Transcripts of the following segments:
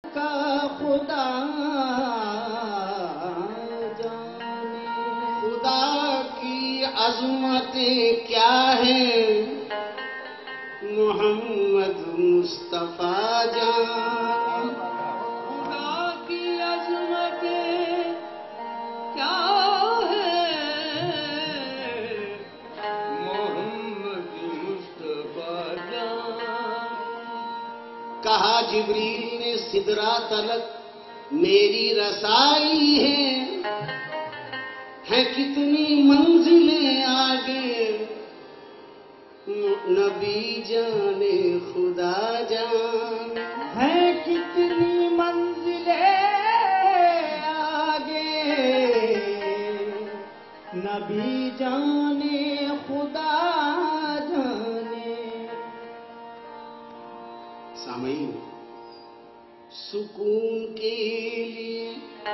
का खुदा जाने, खुदा की अजमतें क्या है मोहम्मद मुस्तफा जान। खुदा की अजमतें क्या है मोहम्मद मुस्तफा जान। कहा जिब्रील ने सिदरा तलक मेरी रसाई है कितनी मंजिलें आगे नबी जाने खुदा जान। है कितनी मंजिलें आगे नबी जाने खुदा जाने। सामईन, सुकून के लिए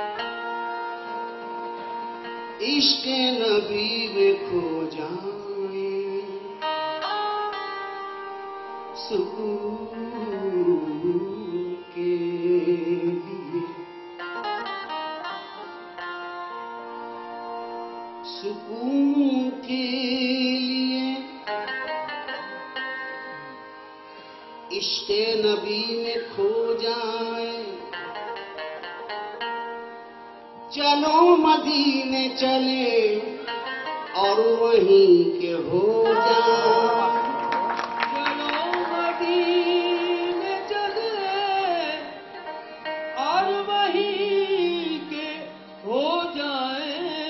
इश्क नबी में खो जाए, सुकून के लिए, सुकून के लिए इश्क नबी में खो जाए। चलो मदीने चले और वहीं के हो जाए। चलो मदीने चले और वहीं के हो जाए।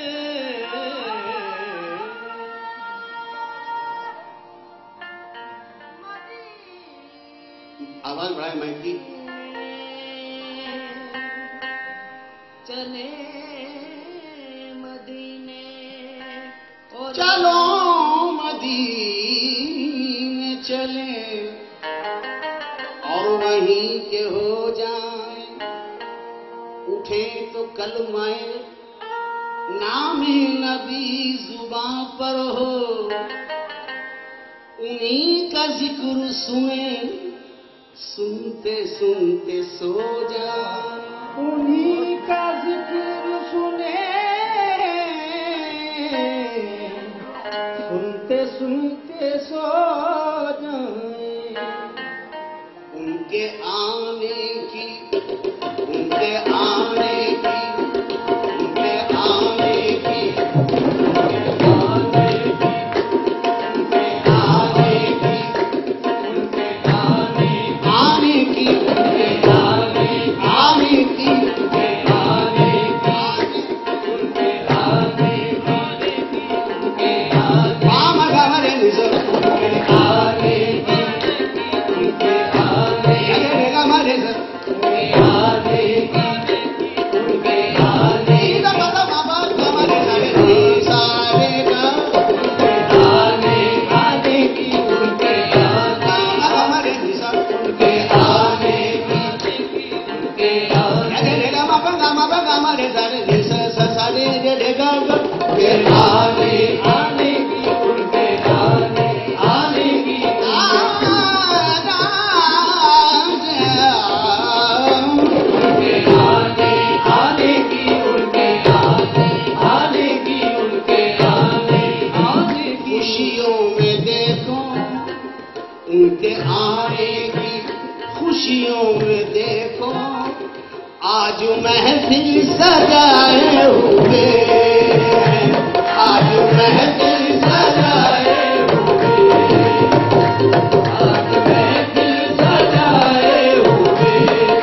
आवाज बढ़ाए माइक की। चले मदीने और चलो मदीने चले और वहीं के हो जाए। उठे तो कलमाए नामे नबी जुबां पर हो, उन्हीं का जिक्र सुने सुनते सुनते सो जाए। उन्हीं का जिक्र सुने सुनते सुनते सो जाए। उनके आने की, उनके आने की, उनके आने की, उनके आने की, उनके आने की, उनके आने की, उनके आने की खुशियों में देखो आज महफिल सजाए हुए, आज महफिल सजाए हुए, आज महफिल सजाए हुए,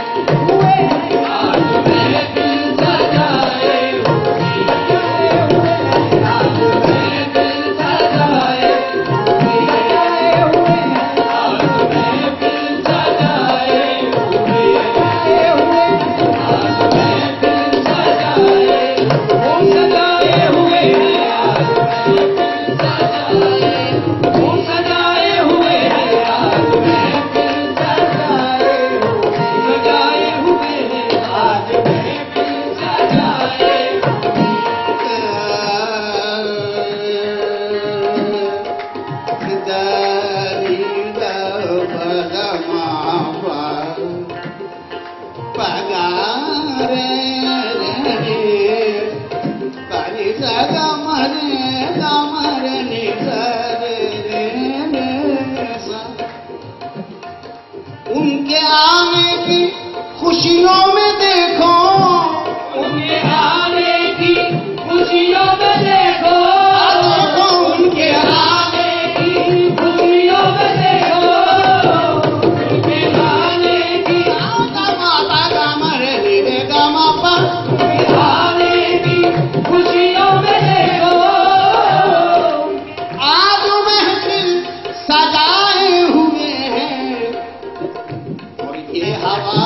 आज महफिल सजाए हुए, आज महफिल सजाए हुए, आज महफिल सजाए हुए। रे रे काली सगा मरे दामरे नि रे रे सा। उनके आने की खुशियों में देखो, उनके आने की खुशियों में देखो, उनके आने की खुशियों में देखो, उनके आने की माता का मरे रे गामा पर आने की खुशियों में देखो। आज महफिल सजाए हुए हैं और ये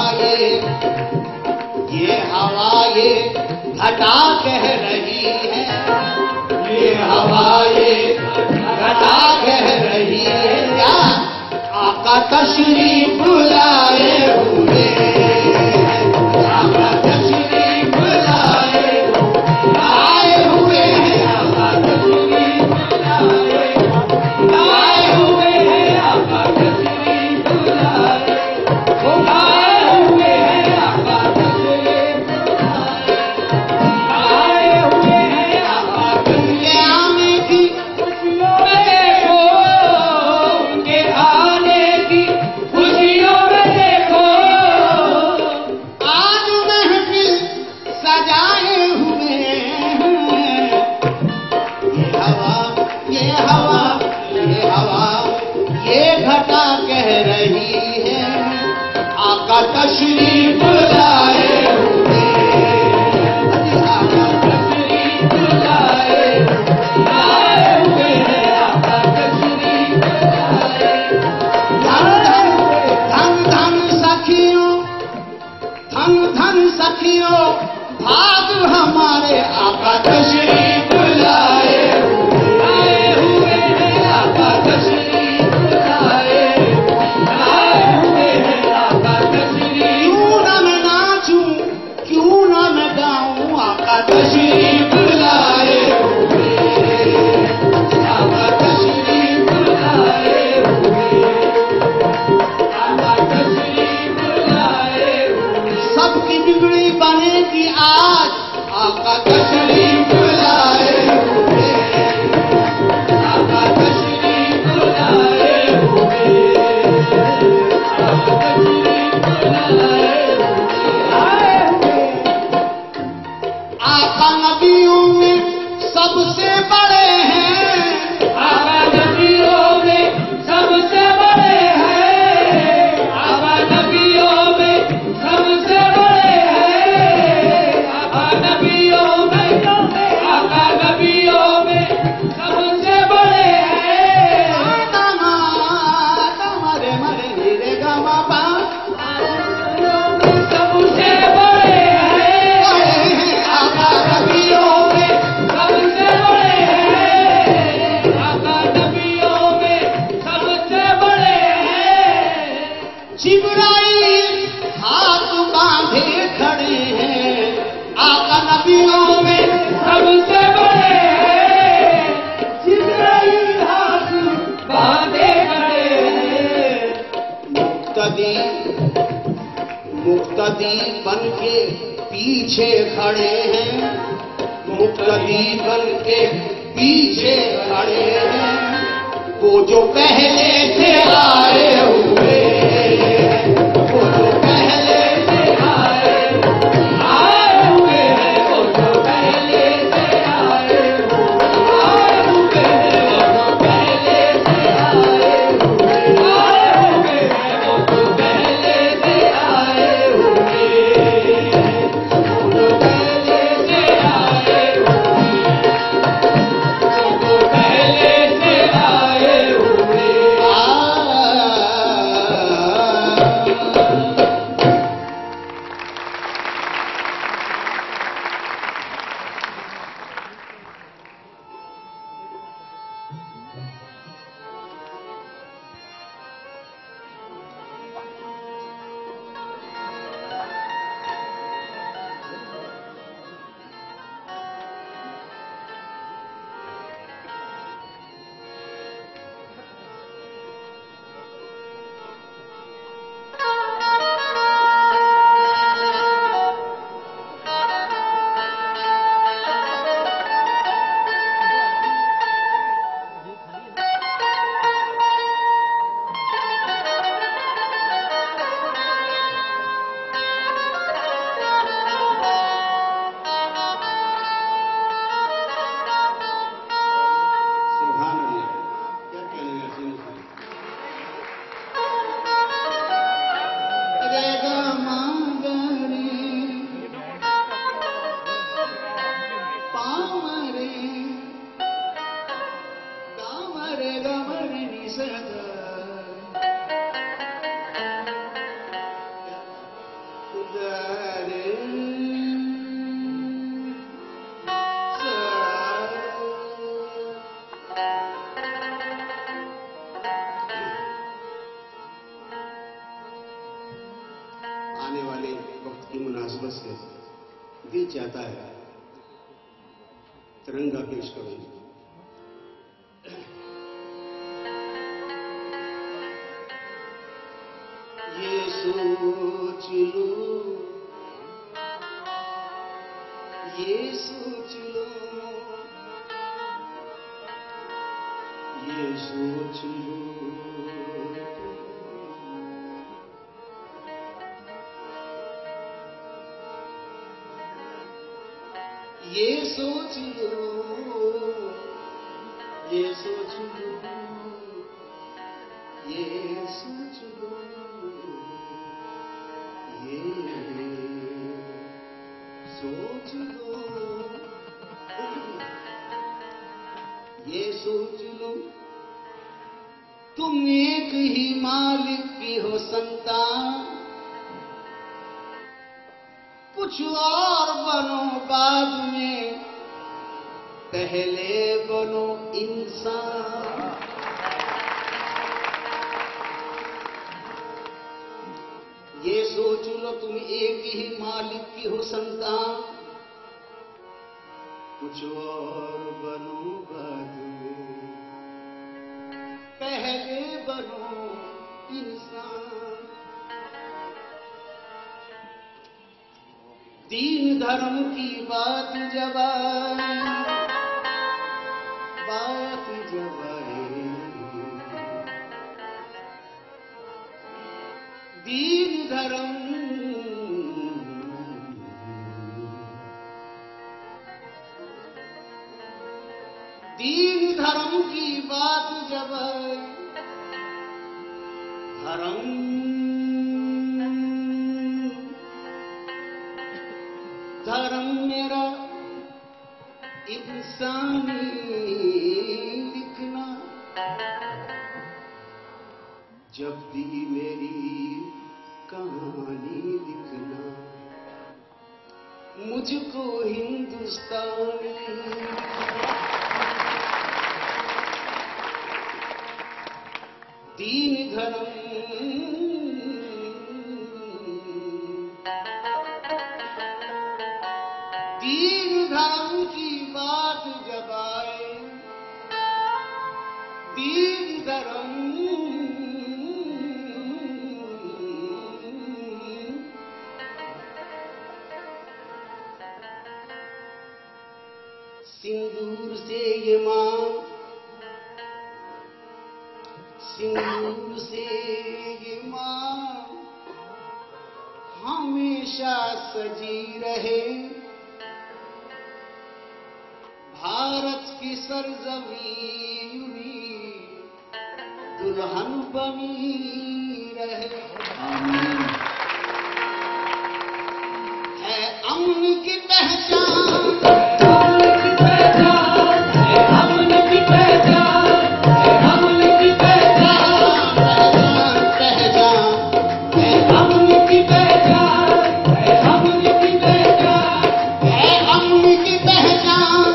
हवा ये घटा कह रही है, ये हवा ये घटा कह रही है क्या आका तशरीफ लाए हुए हैं, आका तशरीफ लाए हुए हैं, आका तशरीफ लाए हुए हैं, आका तशरीफ लाए, वो आए हुए हैं, आका तशरीफ लाए हुए हैं, आका उनके आने की खुशियों में देखो, उनके आने की खुशियों में देखो। आज महफिल सजाए हुए हैं, ये हवा ये घटा कह रही है आका तशरीफ लाए हुए हैं, आका तशरीफ लाए हुए हैं, आका तशरीफ लाए। धन सखियों भाग हमारे आका तशरीफ लाए हुए हैं, आका तशरीफ लाए हुए हैं, आका तशरीफ। क्यों ना मैं नाचूं, क्यों ना मैं गाऊं आका तशरीफ लाए हुए, आका तशरीफ लाए हुए, आका तशरीफ लाए हुए। सबकी बिगड़ी बनेगी आज आका तशरीफ लाए हुए, आका तशरीफ लाए हुए, आका तशरीफ लाए हुए। आका नबियों में सबसे बड़े हैं, आका नबियों में सबसे बड़े हैं, आका नबियों में सबसे बड़े हैं, आका नबियों में, आका नबियों में सबसे बड़े हैं। मरे मरे रे गामा पा सबसे बड़े हैं, आका नबियों में सबसे बड़े हैं, आका नबियों में सबसे बड़े हैं। जिब्राइल हाथ बांधे खड़े हैं आका नबियों में सबसे बड़े हैं, जिब्राइल हाथ बांधे खड़े हैं। मुक्तदी बन के पीछे खड़े हैं, मुक्तदी बन के पीछे खड़े हैं, वो जो पहले से आए हुए हैं, वो जो पहले से आए हुए हैं, वो जो पहले से आए हुए हैं, वो जो पहले से आए हुए हैं, वो जो पहले से आए हुए हैं, वो जो पहले से आए हुए, वो जो पहले से आए हुए। मुसीबत से दिल चाहता है तिरंगा पेश करूं। ये सोच लो, ये सोच लो, ये सोच लो, ये सोच लो, ये सोच लो, ये सोच लो, ये सोच लो, ये सोच लो, तुम एक ही मालिक की हो संतान, कुछ और बनो बाद में, पहले बनो इंसान। ये सोच लो, तुम एक ही मालिक की हो संतान, कुछ और बनो बाद में, पहले बनो इंसान। दीन धर्म की बात जब आए, बात जब आए, दीन धर्म, दीन धर्म की बात जब आए, धर्म धर्म मेरा इंसानी लिखना, जब भी मेरी कहानी लिखना, मुझको हिंदुस्तानी। दीन धर्म, दीन धर्म की बात जब आए, दीन धर्म, सिंदूर से ये मां, सिंदूर से ये मां हमेशा सजी रहे, भारत की सरजमीन दुल्हन बनी रहे। आमीन। है अमन की पहचान, अमन की पहचान, है अमन की पहचान, है अमन की पहचान, पहचान, है अमन की पहचान, है अमन की पहचान, है अमन की पहचान,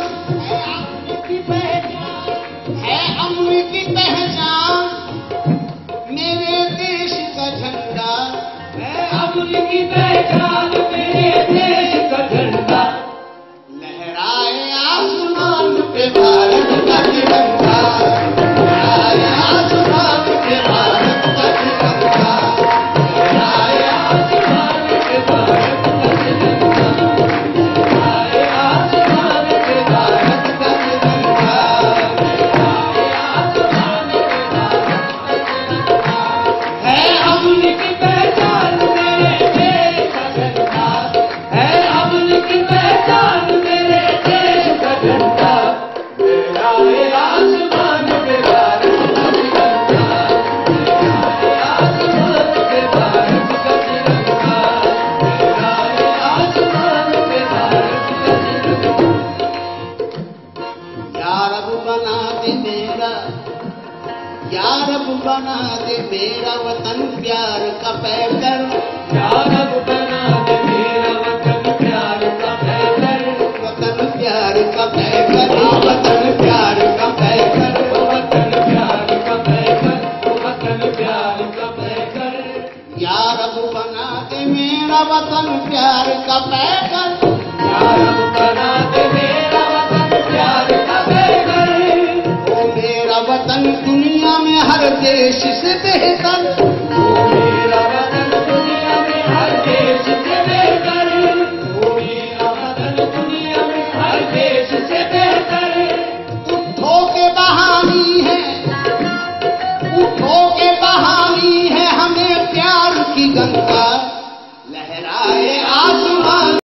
है अमन की पहचान, मेरे देश का झंडा, है अमन की पहचान, मेरे देश का झंडा, लहराए आसमान पे भारत का तिरंगा, लहराए आसमान पे भारत का तिरंगा, लहराए आसमान पे भारत का तिरंगा, लहराए आसमान पे भारत का तिरंगा, लहराए आसमान पे भारत का तिरंगा, है अमन की पहचान, मेरे देश का झंडा, है अमन की पहचान, मेरे देश का झंडा, लहराए आसमान पे भारत का तिरंगा, लहराए आसमान पे भारत का तिरंगा, लहराए आसमान पे भारत का तिरंगा। या रब बना दे मेरा, या रब बना दे मेरा वतन प्यार का पैकर, या रब बना दे मेरा वतन प्यार का पैकर, वतन प्यार का पैकर, वतन प्यार का पैकर, वतन प्यार का पैकर, वतन प्यार का पैकर, या रब बना दे मेरा वतन प्यार का का पैकर। या रब बना दे मेरा वतन प्यार का पैकर। ओ मेरा वतन दुनिया में हर देश से बेहतर।